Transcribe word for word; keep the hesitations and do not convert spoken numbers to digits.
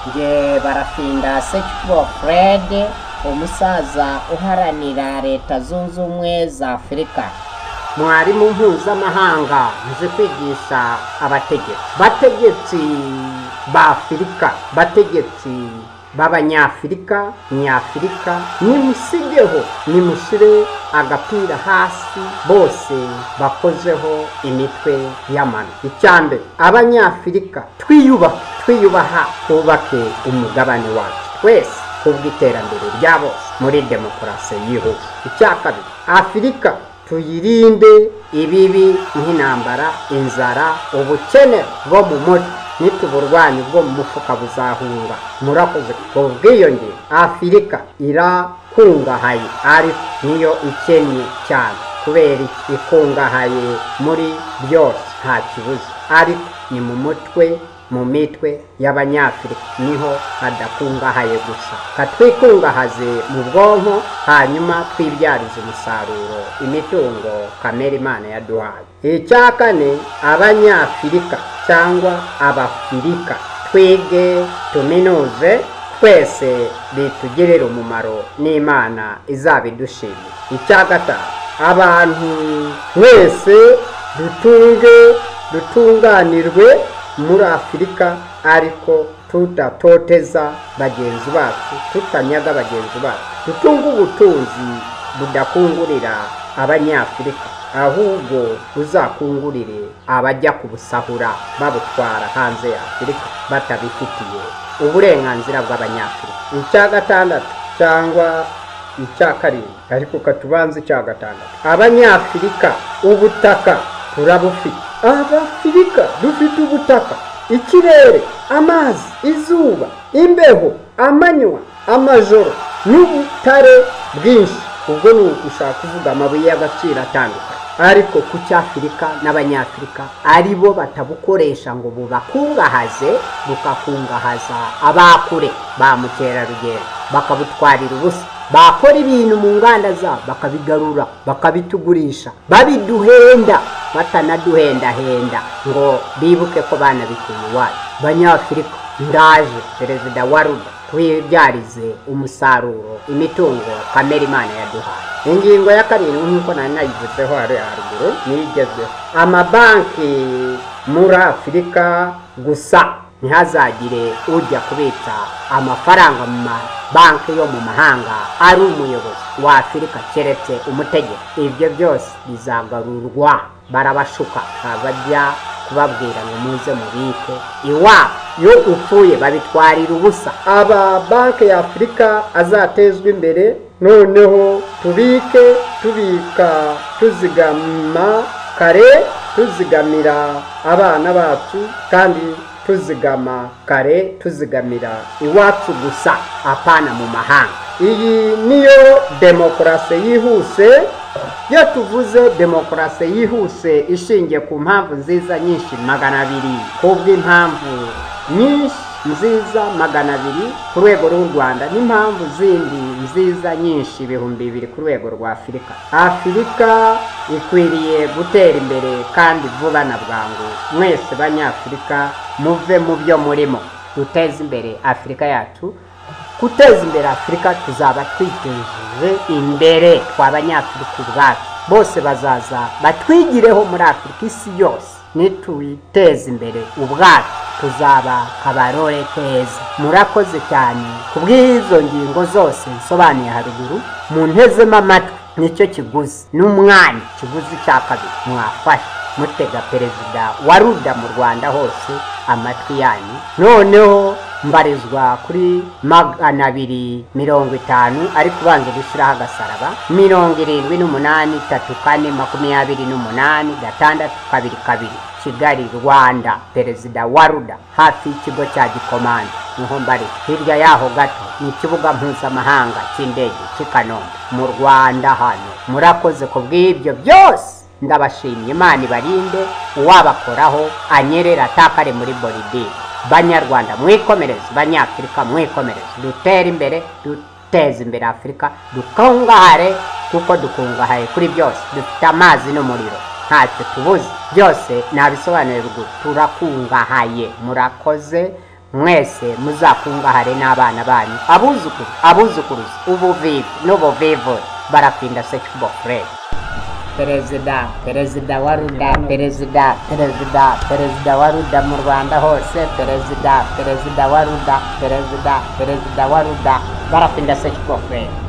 nge barafinda Sekikubo Fred, umusaza uharanira leta zunze ubumwe za Afurika, mwarimu mpuzamahanga nzi kwigisha abategetsi bategetsi ba Afurika, bategetsi b'abanyafurika, nyafurika, nimusigeho nimushyire agapira hasi bose bakozeho imitwe y'amano. Icyambere, abanyafurika twiyubaha twiyubaha twubake umugabane wacu twese kubw'iterambere rya bose muri demokarasi yihuse. Icyakabiri, Afurika tuyirinde ibibi nk'intambara, inzara, ubukene bwo mu mutwe n'ituburwanyi bwo mu mufuka buzahunga. Murakoze kubwiyongera. Afurika irakungahaye ariko niyo ikennye cyane, kubera ikungahaye muri byose nta kibuze, ariko ni mu mutwe mu mitwe y'abanyafurika niho hadakungahaye gusa. Katwikungahaze mu bwonko, hanyuma twibyarize umusaruro imitungo kamere Imana yaduhaye. Icyakane, abanyafurika cyangwa abafurika twige tuminuze twese bitugirira umumaro n'Imana izabidushimira. Icyagatanu, abantu wese dutunge dutunganirwe muri Afurika ariko tudatoteza bagenzi bacu, tutanyaga bagenzi bacu, dutunga ubutunzi budakungurira abanyafurika, ahubwo uzakungurire abajya kubusahura babutwara hanze ya Afurika batabifitiye uburenganzira bw'abanyafurika. Icya gatandatu cyangwa icya karindwi, ariko katubanze icya gatandatu, abanyafurika ubutaka turabufite. Abafurika dufite ubutaka, ikirere, amazi, izuba, imbeho, amanywa, amajoro n'ubutare bwinshi. Ubwo ni ugushaka kuvuga amabuye y'agaciro atandukanye, ariko ku cy'Afurika n'abanyafurika ari bo batabukoresha ngo bubakungahaze, bukakungahaza abakure ba mukerarugendo bakabutwarira ubusa. Bakora ibintu mu nganda zabo bakabigarura bakabitugurisha, babiduhenda batanaduhendahenda ngo bibuke ko bana bikuye iwacu. Banyafurika ndaje perezida wa Ruda twibyarize umusaruro imitungo kamere Imana yaduhaye. Ingingo ya karindwi nk'uko nari nayivuzeho haruguru nigezweho, amabanki muri Afurika gusa, ntihazagire ujya kubitsa amafaranga mu mabanki yo mu mahanga ari umuyobozi wa Afurika keretse umutegeko. Ibyo byose bizagarurwa, barabashuka abajya kubabwira ngo muze mubike iwabo, yo upfuye babitwarira ubusa. Aba banki ya Afurika azatezwa imbere, noneho tubike tubika tuzigama kare, tuzigamira abana bacu kandi tuzigama kare, tuzigamira iwacu gusa apana mu mahanga. Iyi niyo demokarasi yihuse. Iyo tuvuze demokarasi yihuse ishingiye ku mpamvu nziza nyinshi magana abiri, kubw'impamvu nyinshi nziza magana abiri ku rwego rw'u Rwanda n'impamvu zindi nziza nyinshi ibihumbi bibiri ku rwego rwa Afurika. Afurika ikwiriye gutera imbere kandi vuba na bwangu. Mwese banyafurika muve mu byo murimo, duteze imbere Afurika yacu. Guteza imbere Afurika tuzaba twiteje imbere tw'abanyafurika ubwacu, bose bazaza batwigireho muri Afurika. Isi yose nituyiteza imbere ubwacu tuzaba kabarore keza. Murakoze cyane kubw'izo ngingo zose nsobanuye haruguru, mu ntezemo amatwi. Nicyo kiguzi n'umwanya kiguzi cya kabiri mwafashe mutega perezida wa Ruda mu Rwanda hose amatwi yanyu. Noneho mbarizwa kuri magana abiri mirongo itanu, ariko ubanza gushyiraho agasaraba, mirongo irindwi n'umunani tatu kane makumyabiri n'umunani gatandatu kabiri kabiri, Kigali Rwanda, perezida wa Ruda, hafi y'ikigo cya Gikomanda niho mbari. Hirya yaho gato ni ikibuga mpuzamahanga cy'indege cy'i Kanombe mu Rwanda hano. Murakoze kubw'ibyo byose, ndabashimye. Imana ibarinde, uwabakoraho anyerera atakare muri boridire. Banyarwanda mwikomereze, banyafurika mwikomereze, dutere imbere, duteze imbere Afurika, dukungahare kuko dukungahaye kuri byose. Dufite amazi n'umuriro, ntacyo tubuze, byose nabisobanuye ruguru, turakungahaye. Murakoze mwese muzakungahare n'abana banyu abuzukuru abuzukuruza ubuvivu n'ubuvivu barafinda Sekikubo Fred. Perezida perezida wa ruda perezida perezida perezida wa ruda mu Rwanda hose, perezida perezida wa ruda perezida perezida wa ruda barafinda Sekikubo Fred.